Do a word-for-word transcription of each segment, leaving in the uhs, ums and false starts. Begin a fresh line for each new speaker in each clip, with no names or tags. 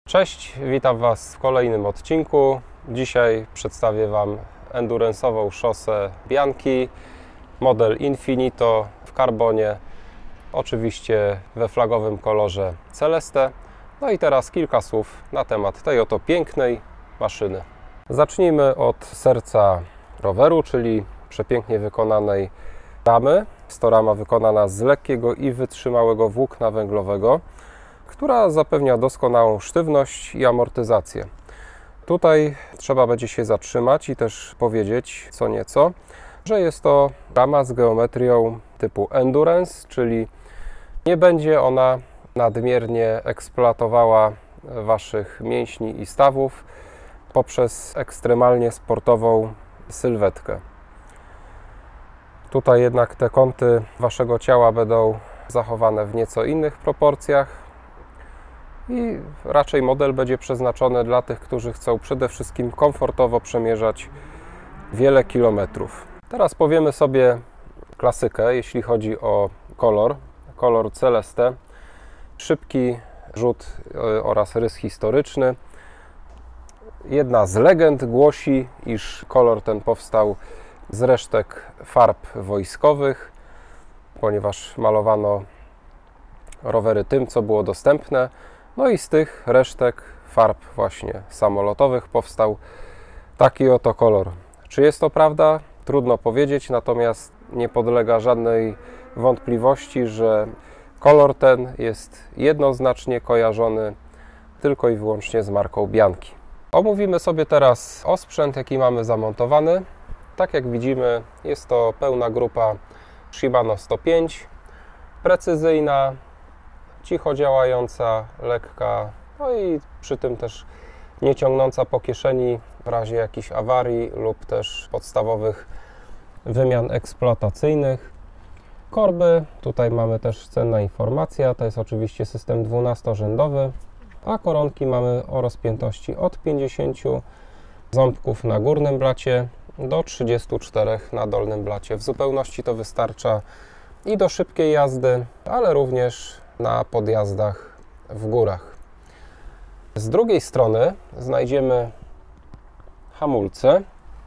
Cześć, witam Was w kolejnym odcinku. Dzisiaj przedstawię Wam endurance'ową szosę Bianchi, model Infinito w karbonie, oczywiście we flagowym kolorze Celeste. No i teraz kilka słów na temat tej oto pięknej maszyny. Zacznijmy od serca roweru, czyli przepięknie wykonanej ramy. Jest to rama wykonana z lekkiego i wytrzymałego włókna węglowego, która zapewnia doskonałą sztywność i amortyzację. Tutaj trzeba będzie się zatrzymać i też powiedzieć co nieco, że jest to rama z geometrią typu endurance, czyli nie będzie ona nadmiernie eksploatowała Waszych mięśni i stawów poprzez ekstremalnie sportową sylwetkę. Tutaj jednak te kąty Waszego ciała będą zachowane w nieco innych proporcjach i raczej model będzie przeznaczony dla tych, którzy chcą przede wszystkim komfortowo przemierzać wiele kilometrów. Teraz powiemy sobie klasykę, jeśli chodzi o kolor. Kolor Celeste, szybki rzut oraz rys historyczny. Jedna z legend głosi, iż kolor ten powstał z resztek farb wojskowych, ponieważ malowano rowery tym, co było dostępne. No i z tych resztek farb właśnie samolotowych powstał taki oto kolor. Czy jest to prawda? Trudno powiedzieć, natomiast nie podlega żadnej wątpliwości, że kolor ten jest jednoznacznie kojarzony tylko i wyłącznie z marką Bianchi. Omówimy sobie teraz osprzęt, jaki mamy zamontowany. Tak jak widzimy, jest to pełna grupa Shimano sto pięć, precyzyjna, cicho działająca, lekka, no i przy tym też nie ciągnąca po kieszeni w razie jakichś awarii lub też podstawowych wymian eksploatacyjnych. Korby, tutaj mamy też cenna informacja, to jest oczywiście system dwunastorzędowy, a koronki mamy o rozpiętości od pięćdziesięciu ząbków na górnym blacie do trzydziestu czterech na dolnym blacie. W zupełności to wystarcza i do szybkiej jazdy, ale również na podjazdach w górach. Z drugiej strony znajdziemy hamulce.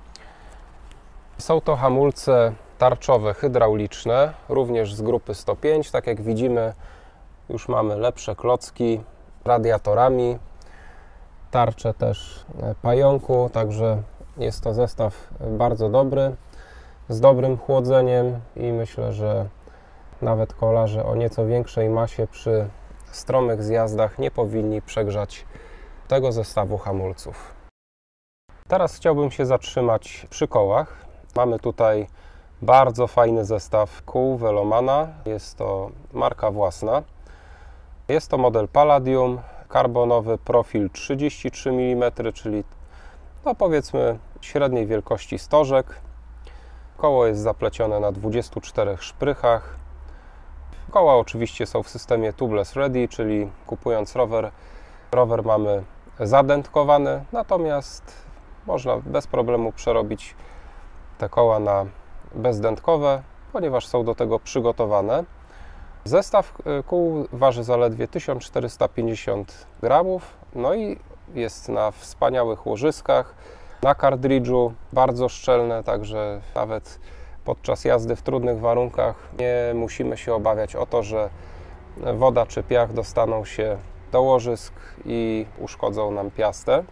Są to hamulce tarczowe, hydrauliczne, również z grupy sto pięć. Tak jak widzimy, już mamy lepsze klocki radiatorami, tarcze też pająku, także jest to zestaw bardzo dobry, z dobrym chłodzeniem i myślę, że nawet kolarze o nieco większej masie przy stromych zjazdach nie powinni przegrzać tego zestawu hamulców. Teraz chciałbym się zatrzymać przy kołach. Mamy tutaj bardzo fajny zestaw kół Velomana. Jest to marka własna. Jest to model Palladium, karbonowy, profil trzydzieści trzy milimetry, czyli no powiedzmy średniej wielkości stożek. Koło jest zaplecione na dwudziestu czterech szprychach. Koła oczywiście są w systemie tubeless ready, czyli kupując rower, rower mamy zadentkowany, natomiast można bez problemu przerobić te koła na bezdętkowe, ponieważ są do tego przygotowane. Zestaw kół waży zaledwie tysiąc czterysta pięćdziesiąt gramów, no i jest na wspaniałych łożyskach, na kartridżu, bardzo szczelne, także nawet podczas jazdy w trudnych warunkach nie musimy się obawiać o to, że woda czy piach dostaną się do łożysk i uszkodzą nam piastę.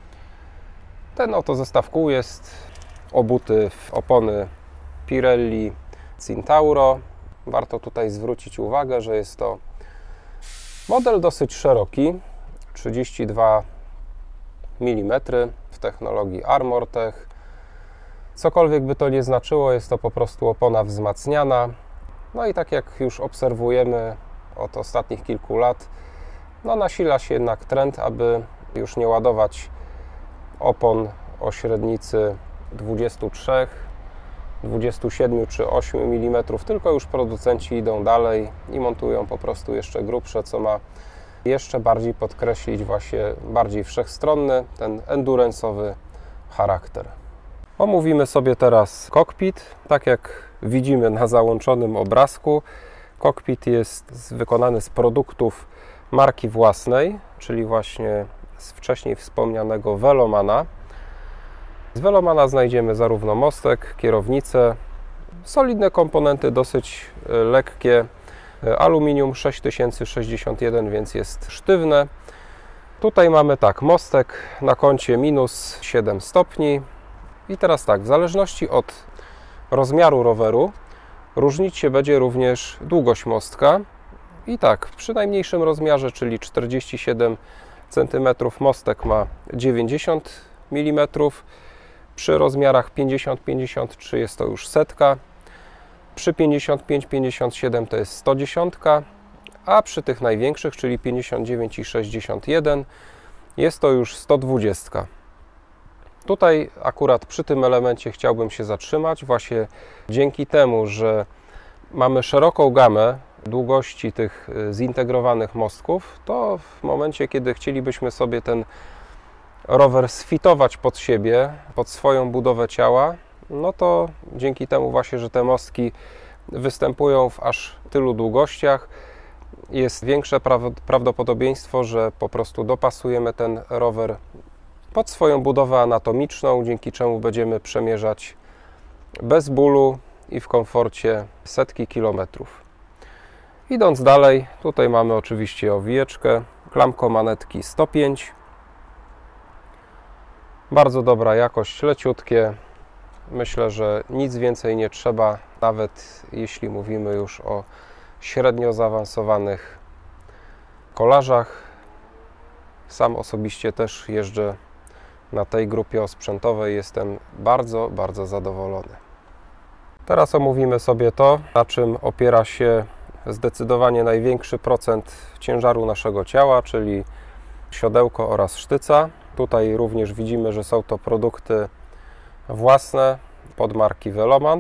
Ten oto zestaw kół jest obuty w opony Pirelli Centauro. Warto tutaj zwrócić uwagę, że jest to model dosyć szeroki, trzydzieści dwa milimetry w technologii Armortech. Cokolwiek by to nie znaczyło, jest to po prostu opona wzmacniana. No i tak jak już obserwujemy od ostatnich kilku lat, no nasila się jednak trend, aby już nie ładować opon o średnicy dwudziestu trzech, dwudziestu siedmiu czy ośmiu milimetrów, tylko już producenci idą dalej i montują po prostu jeszcze grubsze, co ma jeszcze bardziej podkreślić właśnie bardziej wszechstronny, ten endurance'owy charakter. Omówimy sobie teraz kokpit. Tak jak widzimy na załączonym obrazku, kokpit jest wykonany z produktów marki własnej, czyli właśnie z wcześniej wspomnianego Velomana. Z Velomana znajdziemy zarówno mostek, kierownicę, solidne komponenty, dosyć lekkie, aluminium sześć tysięcy sześćdziesiąt jeden, więc jest sztywne. Tutaj mamy tak, mostek na kącie minus siedem stopni i teraz tak, w zależności od rozmiaru roweru różnić się będzie również długość mostka i tak, przy najmniejszym rozmiarze, czyli czterdzieści siedem centymetrów, mostek ma dziewięćdziesiąt milimetrów, przy rozmiarach pięćdziesiąt pięćdziesiąt trzy jest to już setka, przy pięćdziesiąt pięć pięćdziesiąt siedem to jest sto dziesięć, a przy tych największych, czyli pięćdziesiąt dziewięć i sześćdziesiąt jeden, jest to już sto dwadzieścia. Tutaj akurat przy tym elemencie chciałbym się zatrzymać, właśnie dzięki temu, że mamy szeroką gamę długości tych zintegrowanych mostków, to w momencie, kiedy chcielibyśmy sobie ten rower sfitować pod siebie, pod swoją budowę ciała, no to dzięki temu właśnie, że te mostki występują w aż tylu długościach, jest większe prawdopodobieństwo, że po prostu dopasujemy ten rower pod swoją budowę anatomiczną, dzięki czemu będziemy przemierzać bez bólu i w komforcie setki kilometrów. Idąc dalej, tutaj mamy oczywiście owijeczkę, klamko manetki sto pięć. Bardzo dobra jakość, leciutkie. Myślę, że nic więcej nie trzeba, nawet jeśli mówimy już o średnio zaawansowanych kolarzach. Sam osobiście też jeżdżę na tej grupie osprzętowej, jestem bardzo, bardzo zadowolony. Teraz omówimy sobie to, na czym opiera się zdecydowanie największy procent ciężaru naszego ciała, czyli siodełko oraz sztyca. Tutaj również widzimy, że są to produkty własne pod marki Veloman.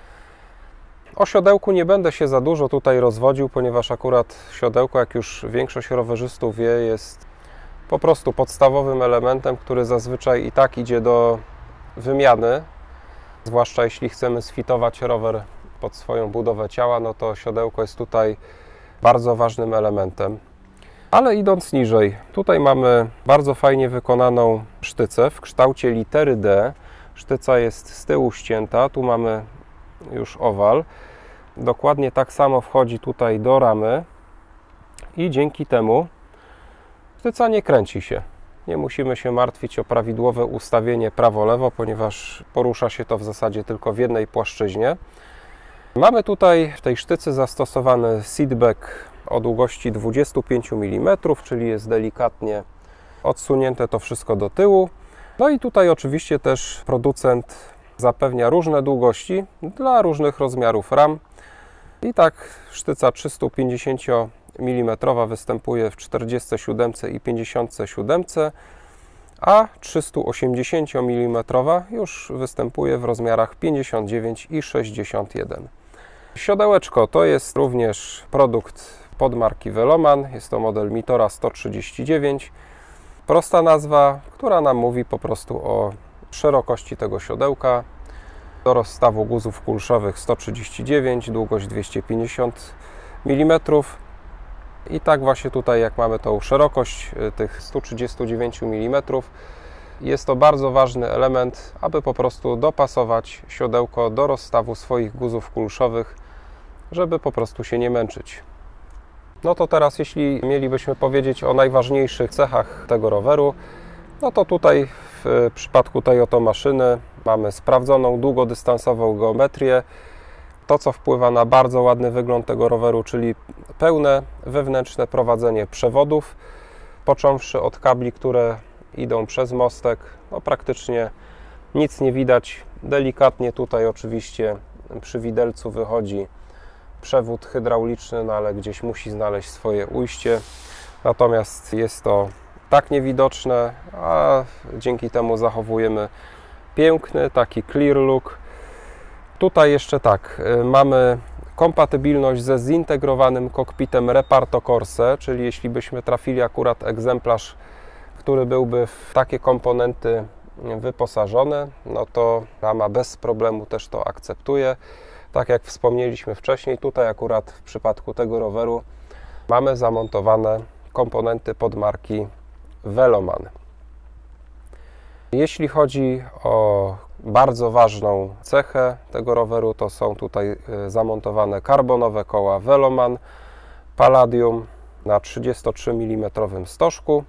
O siodełku nie będę się za dużo tutaj rozwodził, ponieważ akurat siodełko, jak już większość rowerzystów wie, jest po prostu podstawowym elementem, który zazwyczaj i tak idzie do wymiany, zwłaszcza jeśli chcemy sfitować rower pod swoją budowę ciała, no to siodełko jest tutaj bardzo ważnym elementem. Ale idąc niżej, tutaj mamy bardzo fajnie wykonaną sztycę w kształcie litery D. Sztyca jest z tyłu ścięta, tu mamy już owal. Dokładnie tak samo wchodzi tutaj do ramy i dzięki temu sztyca nie kręci się. Nie musimy się martwić o prawidłowe ustawienie prawo-lewo, ponieważ porusza się to w zasadzie tylko w jednej płaszczyźnie. Mamy tutaj w tej sztycy zastosowany seatback o długości dwadzieścia pięć milimetrów, czyli jest delikatnie odsunięte to wszystko do tyłu. No i tutaj oczywiście też producent zapewnia różne długości dla różnych rozmiarów ram. I tak sztyca trzysta pięćdziesiąt milimetrów występuje w czterdzieści siedem i pięćdziesiąt siedem, a trzysta osiemdziesiąt milimetrów już występuje w rozmiarach pięćdziesiąt dziewięć i sześćdziesiąt jeden. Siodełeczko to jest również produkt pod marki Veloman, jest to model Mitora sto trzydzieści dziewięć. Prosta nazwa, która nam mówi po prostu o szerokości tego siodełka. Do rozstawu guzów kulszowych sto trzydzieści dziewięć, długość dwieście pięćdziesiąt milimetrów. I tak właśnie tutaj, jak mamy tą szerokość tych stu trzydziestu dziewięciu milimetrów, jest to bardzo ważny element, aby po prostu dopasować siodełko do rozstawu swoich guzów kulszowych, żeby po prostu się nie męczyć. No to teraz, jeśli mielibyśmy powiedzieć o najważniejszych cechach tego roweru, no to tutaj w przypadku tej oto maszyny mamy sprawdzoną długodystansową geometrię. To, co wpływa na bardzo ładny wygląd tego roweru, czyli pełne wewnętrzne prowadzenie przewodów, począwszy od kabli, które idą przez mostek, no praktycznie nic nie widać. Delikatnie tutaj oczywiście przy widelcu wychodzi przewód hydrauliczny, no ale gdzieś musi znaleźć swoje ujście. Natomiast jest to tak niewidoczne, a dzięki temu zachowujemy piękny, taki clear look. Tutaj jeszcze tak, mamy kompatybilność ze zintegrowanym kokpitem Reparto Corse, czyli jeśli byśmy trafili akurat egzemplarz, który byłby w takie komponenty wyposażony, no to rama bez problemu też to akceptuje. Tak jak wspomnieliśmy wcześniej, tutaj akurat w przypadku tego roweru mamy zamontowane komponenty pod marki Veloman. Jeśli chodzi o bardzo ważną cechę tego roweru, to są tutaj zamontowane karbonowe koła Veloman Palladium na trzydziestotrzy milimetrów stożku.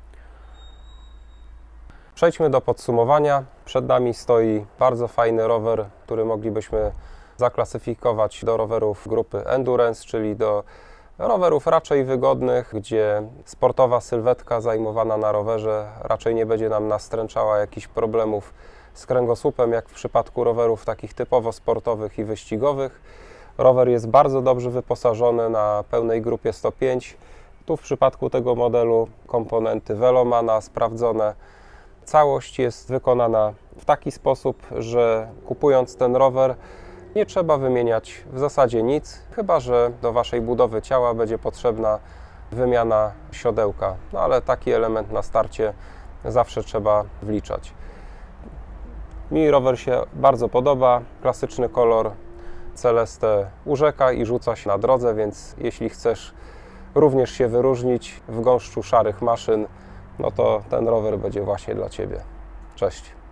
Przejdźmy do podsumowania. Przed nami stoi bardzo fajny rower, który moglibyśmy zaklasyfikować do rowerów grupy Endurance, czyli do rowerów raczej wygodnych, gdzie sportowa sylwetka zajmowana na rowerze raczej nie będzie nam nastręczała jakichś problemów z kręgosłupem, jak w przypadku rowerów takich typowo sportowych i wyścigowych. Rower jest bardzo dobrze wyposażony na pełnej grupie sto pięć. Tu w przypadku tego modelu komponenty Velomana sprawdzone. Całość jest wykonana w taki sposób, że kupując ten rower nie trzeba wymieniać w zasadzie nic, chyba że do Waszej budowy ciała będzie potrzebna wymiana siodełka. No ale taki element na starcie zawsze trzeba wliczać. Mi rower się bardzo podoba. Klasyczny kolor Celeste urzeka i rzuca się na drodze, więc jeśli chcesz również się wyróżnić w gąszczu szarych maszyn, no to ten rower będzie właśnie dla Ciebie. Cześć!